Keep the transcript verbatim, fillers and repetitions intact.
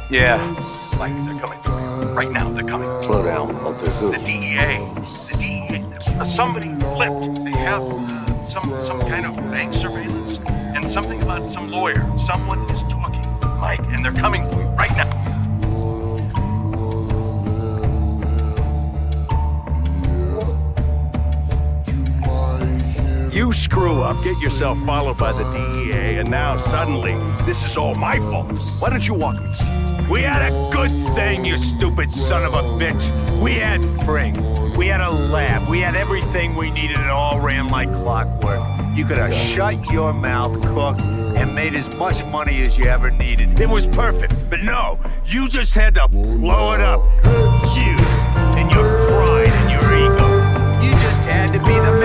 Yeah. Like, they're coming for you. Right now, they're coming. Slow down. I'll do who? The D E A. The D E A. Uh, somebody flipped. They have uh, some, some kind of bank surveillance and something about some lawyer. Someone is talking, Mike, and they're coming for you right now. You screw up, get yourself followed by the D E A, and now suddenly, this is all my fault. Why don't you walk me? We had a good thing, you stupid son of a bitch. We had Fring. We had a lab. We had everything we needed. It all ran like clockwork. You could have shut your mouth, cooked, and made as much money as you ever needed. It was perfect. But no, you just had to blow it up. You and your pride and your ego. You just had to be the